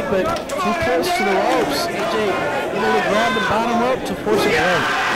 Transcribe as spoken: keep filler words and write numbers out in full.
but too close to the ropes. A J able to grab the bottom rope to force a break.